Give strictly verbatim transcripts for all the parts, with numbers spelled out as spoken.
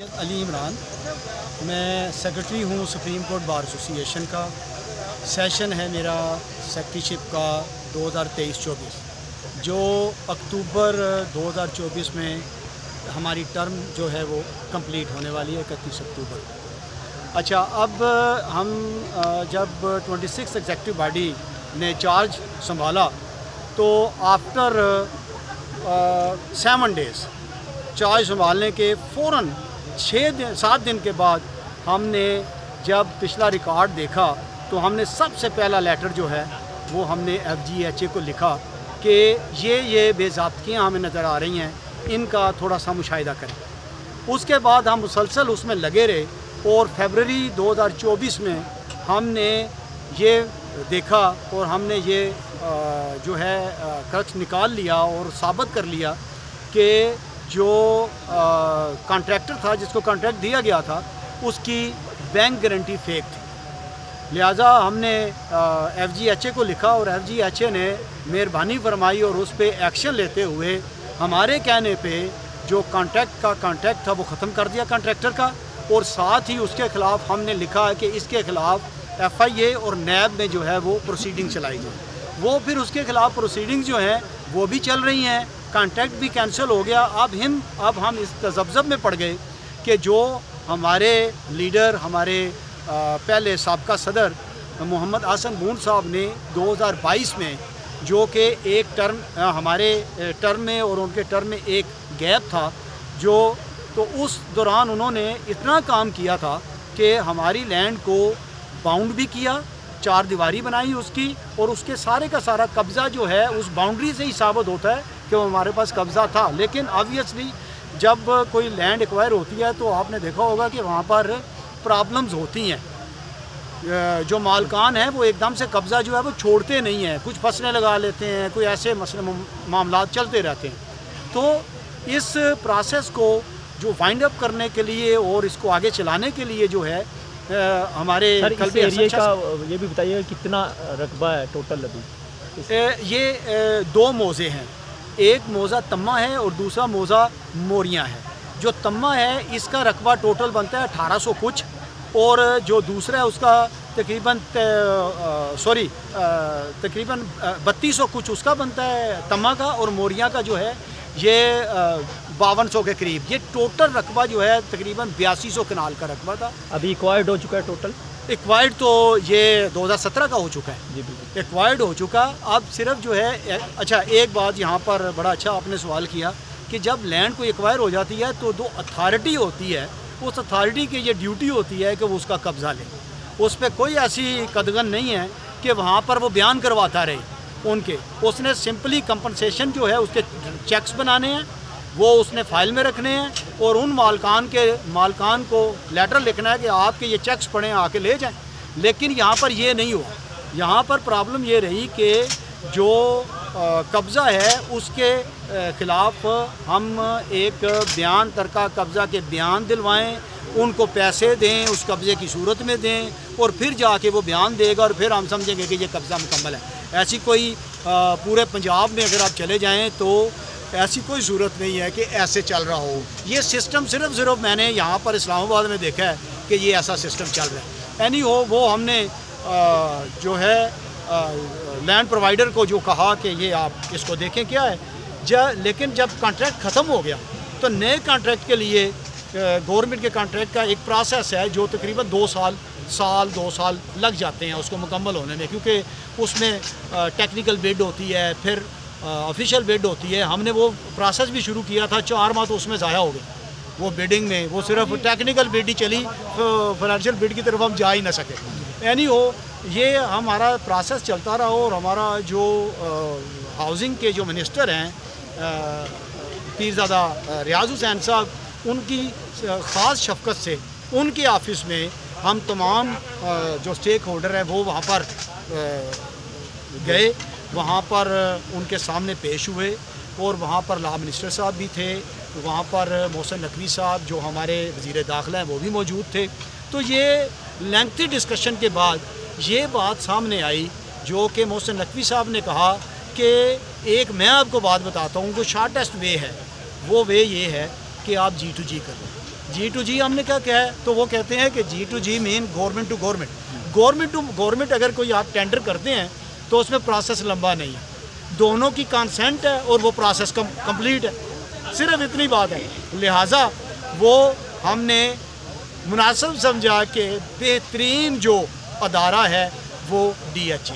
अली इमरान, मैं सेक्रेटरी हूँ supreme court bar association का। सेशन है मेरा सेक्रेटरीशिप का दो हज़ार तेईस चौबीस, जो अक्टूबर दो हज़ार चौबीस में हमारी टर्म जो है वो कंप्लीट होने वाली है इकतीस अक्टूबर। अच्छा, अब हम जब छब्बीस एग्जीक्यूटिव बॉडी ने चार्ज संभाला तो आफ्टर सेवन डेज़ चार्ज संभालने के फ़ौरन छः दिन सात दिन के बाद हमने जब पिछला रिकॉर्ड देखा तो हमने सबसे पहला लेटर जो है वो हमने एफ जी एच ए को लिखा कि ये ये बेज़ाब्तियाँ हमें नज़र आ रही हैं, इनका थोड़ा सा मुशाहिदा करें। उसके बाद हम मुसलसल उसमें लगे रहे और फरवरी दो हज़ार चौबीस में हमने ये देखा और हमने ये जो है खर्च निकाल लिया और साबित कर लिया कि जो कॉन्ट्रैक्टर था, जिसको कॉन्ट्रैक्ट दिया गया था, उसकी बैंक गारंटी फेक थी। लिहाजा हमने एफ जी एच ए को लिखा और एफ जी एच ए ने मेहरबानी फरमाई और उस पर एक्शन लेते हुए हमारे कहने पे जो कॉन्ट्रैक्ट का कॉन्ट्रैक्ट था वो ख़त्म कर दिया कॉन्ट्रैक्टर का, और साथ ही उसके ख़िलाफ़ हमने लिखा है कि इसके ख़िलाफ़ एफ आई ए और नैब में जो है वो प्रोसीडिंग चलाई जाए। वो फिर उसके ख़िलाफ़ प्रोसीडिंग जो हैं वो भी चल रही हैं, कॉन्ट्रैक्ट भी कैंसिल हो गया। अब हम अब हम इस तज़ब्ज़ब में पड़ गए कि जो हमारे लीडर, हमारे आ, पहले साबका सदर मोहम्मद हसन बून साहब ने दो हज़ार बाईस में, जो कि एक टर्म हमारे टर्म में और उनके टर्म में एक गैप था, जो तो उस दौरान उन्होंने इतना काम किया था कि हमारी लैंड को बाउंड भी किया, चार दीवारी बनाई उसकी, और उसके सारे का सारा कब्ज़ा जो है उस बाउंड्री से ही साबित होता है कि वो हमारे पास कब्ज़ा था। लेकिन ऑब्वियसली जब कोई लैंड एक्वायर होती है तो आपने देखा होगा कि वहाँ पर प्रॉब्लम्स होती हैं। जो मालकान हैं वो एकदम से कब्ज़ा जो है वो छोड़ते नहीं हैं, कुछ फसलें लगा लेते हैं, कोई ऐसे मसले मामला चलते रहते हैं। तो इस प्रोसेस को जो वाइंड अप करने के लिए और इसको आगे चलाने के लिए जो है आ, हमारे सर इस एरिया का ये भी बताइए कितना रकबा है टोटल अभी? ये ए, दो मौज़े हैं, एक मौज़ा तम्मा है और दूसरा मौज़ा मोरियाँ है। जो तम्मा है इसका रकबा टोटल बनता है अठारह सौ कुछ, और जो दूसरा है उसका तकरीबन सॉरी तकरीबन बत्तीस सौ कुछ उसका बनता है तम्मा का, और मोरियाँ का जो है ये बावन सौ के करीब। ये टोटल रकबा जो है तकरीबन बयासी सौ कनाल का रकबा था। अभी एक्वायर्ड हो चुका है टोटल? एक्वायर्ड तो ये दो हज़ार सत्रह का हो चुका है जी, बिल्कुल एक्वायर्ड हो चुका। अब सिर्फ जो है, अच्छा एक बात यहाँ पर बड़ा अच्छा आपने सवाल किया कि जब लैंड को एक्वायर हो जाती है तो दो अथॉरिटी होती है, उस अथॉरिटी की ये ड्यूटी होती है कि वो उसका कब्ज़ा ले। उस पर कोई ऐसी कदगन नहीं है कि वहाँ पर वो बयान करवाता रहे उनके। उसने सिंपली कंपनसेशन जो है उसके चेक्स बनाने हैं, वो उसने फाइल में रखने हैं, और उन मालकान के मालकान को लेटर लिखना है कि आपके ये चेक्स पड़े आके ले जाएं। लेकिन यहाँ पर ये नहीं हुआ। यहाँ पर प्रॉब्लम ये रही कि जो कब्ज़ा है उसके ख़िलाफ़ हम एक बयान, तरका कब्ज़ा के बयान दिलवाएं, उनको पैसे दें, उस कब्ज़े की सूरत में दें, और फिर जाके वो बयान देगा और फिर हम समझेंगे कि ये कब्ज़ा मुकम्मल है। ऐसी कोई पूरे पंजाब में अगर आप चले जाएं तो ऐसी कोई सूरत नहीं है कि ऐसे चल रहा हो। ये सिस्टम सिर्फ सिर्फ मैंने यहाँ पर इस्लामाबाद में देखा है कि ये ऐसा सिस्टम चल रहा है। एनी हो, वो हमने जो है लैंड प्रोवाइडर को जो कहा कि ये आप इसको देखें क्या है, जब लेकिन जब कॉन्ट्रैक्ट ख़त्म हो गया तो नए कॉन्ट्रैक्ट के लिए गवर्नमेंट के कॉन्ट्रैक्ट का एक प्रोसेस है जो तकरीबन दो साल साल दो साल लग जाते हैं उसको मुकम्मल होने में, क्योंकि उसमें टेक्निकल बिड होती है, फिर ऑफिशियल बिड होती है। हमने वो प्रोसेस भी शुरू किया था, चार माह तो उसमें ज़ाया हो गए वो बिडिंग में। वो सिर्फ टेक्निकल बिड ही चली, फाइनेंशियल बिड की तरफ हम जा ही ना सके। यानी हो ये हमारा प्रोसेस चलता रहा, और हमारा जो हाउसिंग के जो मिनिस्टर हैं पीरज़ादा रियाज हुसैन साहब, उनकी ख़ास शफ़क़त से उनके ऑफिस में हम तमाम जो स्टेक होल्डर हैं वो वहाँ पर गए, वहाँ पर उनके सामने पेश हुए, और वहाँ पर लॉ मिनिस्टर साहब भी थे, वहाँ पर मोहसिन नकवी साहब जो हमारे वज़ीर दाखिला हैं वो भी मौजूद थे। तो ये लेंथी डिस्कशन के बाद ये बात सामने आई जो कि मोहसिन नकवी साहब ने कहा कि एक मैं आपको बात बताता हूँ, जो शॉर्टेस्ट वे है वो वे ये है कि आप जी टू जी करें। जी टू जी हमने क्या कहा है, तो वो कहते हैं कि G to G mean government to government. Government to government अगर कोई आप टेंडर करते हैं तो उसमें प्रोसेस लंबा नहीं है, दोनों की कंसेंट है और वो प्रोसेस कम कंप्लीट है, सिर्फ इतनी बात है। लिहाजा वो हमने मुनासिब समझा कि बेहतरीन जो अदारा है वो डी एच ए,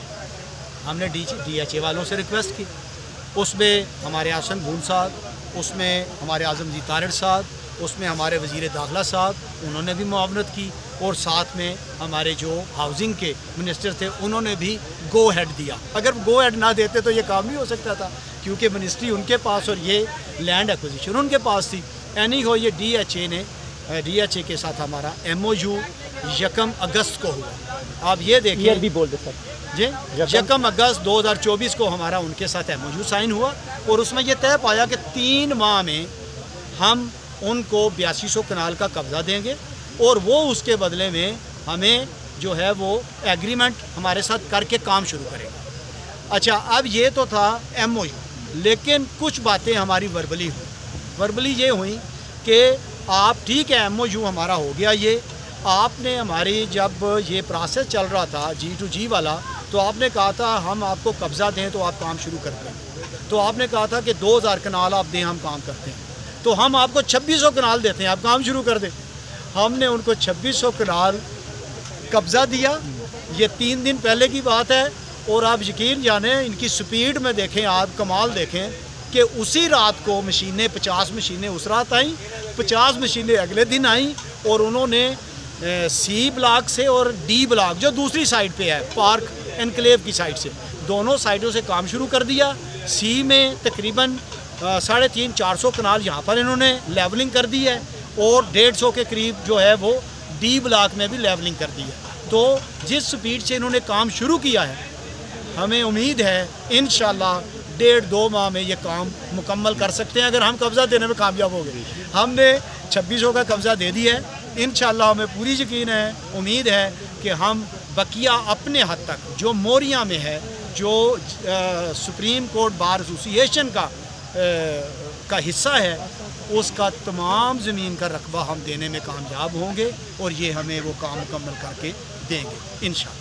हमने डी डी एच ए वालों से रिक्वेस्ट की। उसमें हमारे आसन भून साहब, उसमें हमारे आजमजी तारड़ साहब, उसमें हमारे वज़ीर दाखिला साहब, उन्होंने भी मुआवनत की, और साथ में हमारे जो हाउसिंग के मिनिस्टर थे उन्होंने भी गो हेड दिया। अगर गो हेड ना देते तो ये काम नहीं हो सकता था, क्योंकि मिनिस्ट्री उनके पास और ये लैंड एक्विजिशन उनके पास थी। एनी हो ये डी एच ए ने डी एच ए के साथ हमारा एम ओ यू यकम अगस्त को हुआ। आप ये देखिए भी बोल दे सर जी, यकम अगस्त दो हज़ार चौबीस को हमारा उनके साथ एम ओ यू साइन हुआ, और उसमें यह तय पाया कि तीन माह में हम उनको बयासी सौ कनाल का कब्ज़ा देंगे, और वो उसके बदले में हमें जो है वो एग्रीमेंट हमारे साथ करके काम शुरू करेगा। अच्छा, अब ये तो था एम ओ यू, लेकिन कुछ बातें हमारी वर्बली हुई। वर्बली ये हुई कि आप ठीक है, एम ओ यू हमारा हो गया, ये आपने हमारी जब ये प्रोसेस चल रहा था जी टू जी वाला, तो आपने कहा था हम आपको कब्ज़ा दें तो आप काम शुरू करते हैं। तो आपने कहा था कि दो हज़ार कनाल आप दें, हम काम करते हैं। तो हम आपको छब्बीस सौ कनाल देते हैं, आप काम शुरू कर दें। हमने उनको छब्बीस सौ कनाल कब्ज़ा दिया, ये तीन दिन पहले की बात है। और आप यकीन जाने इनकी स्पीड में देखें, आप कमाल देखें कि उसी रात को मशीनें पचास मशीनें उस रात आई, पचास मशीनें अगले दिन आई, और उन्होंने सी ब्लॉक से और डी ब्लॉक जो दूसरी साइड पे है पार्क एनक्लेव की साइड से, दोनों साइडों से काम शुरू कर दिया। सी में तकरीबन साढ़े तीन चार सौ कनाल यहाँ पर इन्होंने लेवलिंग कर दी है, और डेढ़ सौ के करीब जो है वो डी ब्लॉक में भी लेवलिंग कर दी है। तो जिस स्पीड से इन्होंने काम शुरू किया है, हमें उम्मीद है इंशाल्लाह डेढ़ दो माह में ये काम मुकम्मल कर सकते हैं, अगर हम कब्ज़ा देने में कामयाब हो गए। हमने छब्बीस सौ का कब्ज़ा दे दिया है, इंशाल्लाह हमें पूरी यकीन है, उम्मीद है कि हम बकिया अपने हद तक जो मोरिया में है, जो आ, सुप्रीम कोर्ट बार एसोसिएशन का आ, का हिस्सा है, उसका तमाम ज़मीन का रकबा हम देने में कामयाब होंगे, और ये हमें वो काम मुकम्मल करके देंगे इंशाल्लाह।